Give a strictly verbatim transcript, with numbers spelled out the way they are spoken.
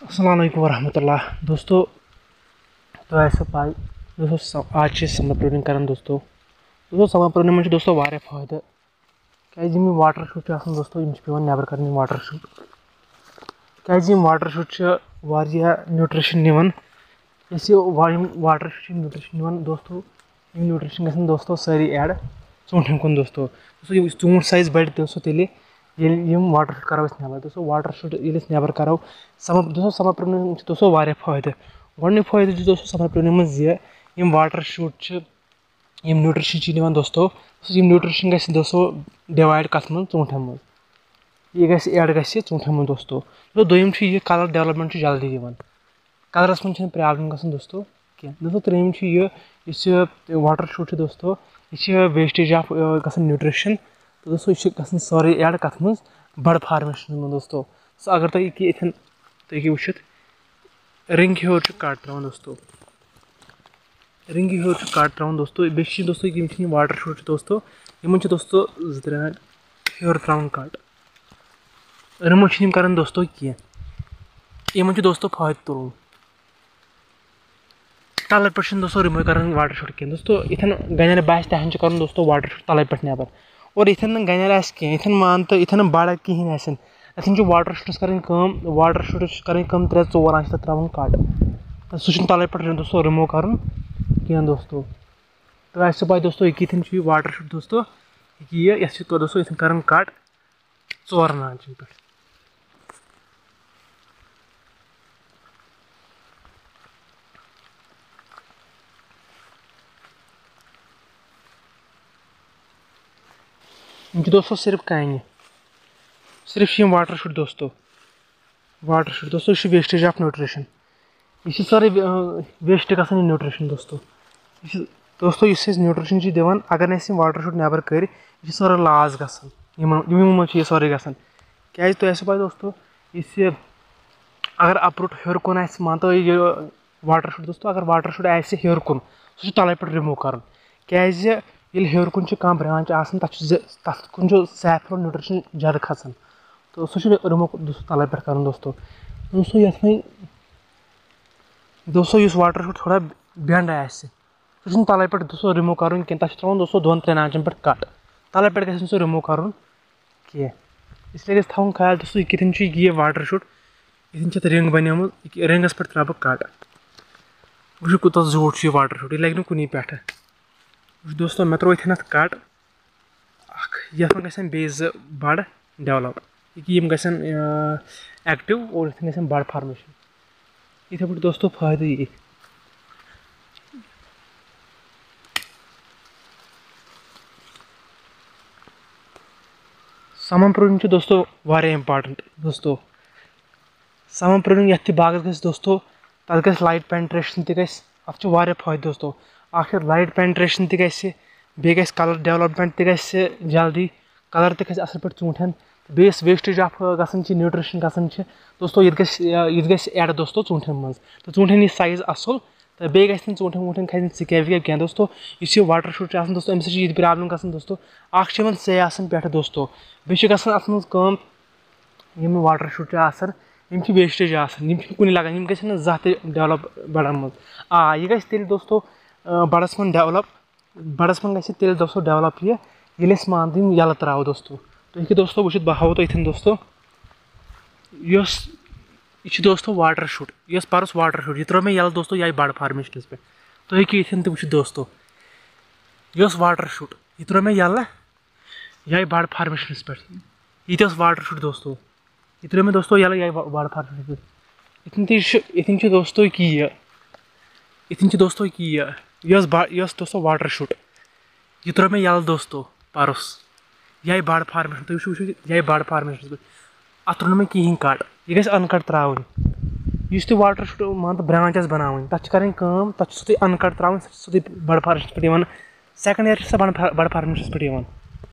अस्सलाम वालेकुम वरहमतुल्लाह दोस्तों। तो ऐसा पाई दोस्तों आज समर प्रूनिंग कर दोस्तों दोस्तों समर प्रूनिंग में दोस्तों वारिया फायदा क्या वाटर शूट दोस्तों पे नबर कर वाटर शूट क्या वाटर शूट न्यूट्रिशन निवन वाटर शूट न्यूट्रिशन निवन दोस्तों न्यूट्रिशन गन दोस्तों सारी ऐड ूठन कुन दोस्तों दोस्तों ूठ साइज बढ़ दोस्तों तेल वाटर शूट करो नबर दोस्तों वाटर शूट ये नबर करो समर दोस्तों समर प्रूनिंग दोस्तों वारिया फायदा गो फायदा दोस्तों समर प्रूनिंग में वाटर शूट न्यूट्रिशन निवान दोस्तों न्यूट्रिशन गि दोस्तों डिवाइड कत मन ूठन मज यह गि एड गि ूठन मज दोस्तों दोस्तों दोम यह कलर डेवलपमेंट जल्दी दिवान कलरस मन प्रॉब्लम गसान दोस्तों क्या दोस्तों त्रेम यह वाटर शूट दोस्तों यह वेस्टेज ऑफ गसान न्यूट्रिशन तो दोस्तों यह गसान सारे एड कत मज बड़ फार्मेशन में दोस्तों सो अगर तुम ये इथन तुम वुचित रिंग हेर कट त्रावान दोस्तों रिंग हेर कट त्रावान दोस्तों बे दोस्तों ये वाटर शूट दोस्तों इन दोस्तों जो त्रे हेर त्रावान कट रिमूव कर दोस्तों कह इन दोस्तों फायद तुल तल पे दोस्तों रिमूव कर वाटर शूट कह दोस्तों इथन गनर बास तहन कर दोस्तों वाटर शूट तल पे नबर और इथन गनर आ कह इथन मान तो इथन बड़ कहें आन अथन वाटर शूटस कर वाटर शूट कर त्रे ओर आ त्रावान कट सह तल पे दोस्तों रिमूव कर कह दोस्तों तो ऐसे पाई दोस्तों इथन वाटर शूट दोस्तों ये दोस्तों इथन कर कट ओर आंचन पे दोस्तों सिर्फ कान सिर्फ वाटर शूट दोस्तों वाटर शूट दोस्तों यह वेस्टेज ऑफ न्यूट्रिशन यह सारे वेस्ट ग न्यूट्रिशन दोस्तों दोस्तों इस न्यूट्रिशन दिवान अगर न वाटर शूट नबर कर यह सारे लॉस गसान यह सारे गसान क्या तो ऐसे पाई दोस्तों इस अगर अप्रूट हेर कुन आ मान तो ये वाटर शूट दोस्तों अगर वाटर शूट आ हेर कुन सह तल पे रिमूव कर क्या हेर कुन कह ब्रांच तथ कुन सैफ्रो न्यूट्रिशन ज्यादा खसान तो सह रिमूव दोस्तों तल पे कर दोस्तों दोस्तों ये दोस्तों इस वाटर शूट थोड़ा बेंड आ सह तल पे दोस्तों रिमूव कर कह त्रावान दोस्तों दोन त्रेन आंचन पे कट तल पे गि सह रिमूव कर कह इसलिए गि थवन ख्याल दोस्तों कितन ये वाटर शूट इतन रिंग बन रिंगस पे त्रा बह कट वो कूत जोट यह वाटर शूट यह लगे कुनी पे दोस्तों मे त्रो इथन कट ये गन बे बड़ डेवलप यम गन एक्टिव और इथन गन बड़ फार्मेशन इथे पे दोस्तों फायदा ये समर प्रूनिंग दोस्तों वारिया इंपॉर्टेंट दोस्तों समर प्रूनिंग ये बागस गि दोस्तों तथ गि लाइट पेंट्रेशन तक अत वारिया फायदा दोस्तों आखिर लाइट पेंट्रेशन तक बे गि कलर डेवलपमेंट तक जल्दी कलर तक असल पे ूठन बेस वेस्टेज ऑफ गसान न्यूट्रिशन गसान दोस्तों ये गि एड दोस्तों ूठन मज तो ूठन यह साइज असल तो बे गि ूठन वूठन खन स्कैब वैब क्या दोस्तों इस वाटर शूट दोस्तों अमि सह प्रॉब्लम गसान दोस्तों अ से आसान पे दोस्तों बे गसान अत मज वाटर शूट यम वेस्टेज आसान कुन लगान यम गि जा डेवलप बड़न मज आ यह गि तेल दोस्तों बड़स मन डेवलप बड़स मन गि तेल दोस्तों डेवलप ये ये मान तो यल त्राव दोस्तों तो ये दोस्तों वो बह हाव तुम दोस्तों यह दोस्तों वाटर शूट यह परस वाटर शूट यह त्रो मे यल दोस्तों यह बड़ फार्मेशन पे तुम हे इथन तो वो दोस्तों यह वाटर शूट यह त्रो मे यल यह बड़ फार्मेशन पे ये वाटर शूट दोस्तों यह त्रो मे दोस्तों यल यह बड़ फार्मेशन पे इथन इथन दोस्तों यह इथन दोस्तों यह यह दोस्तों वाटर शूट यह त्रो मे यल दोस्तों परस यह बड़ फार्मेशन तुम वो यह बड़ फार्मेशन पे अत त्रो मे कहें कट यह गि अनकट त्रावन इस तुम वाटर शूट मान तो ब्रांच बनावन तथ कर तथ अनकट त्रावन सह बड़ फार्मेशन पे सेकंड ईयर सह बड़ फार्मेशन पे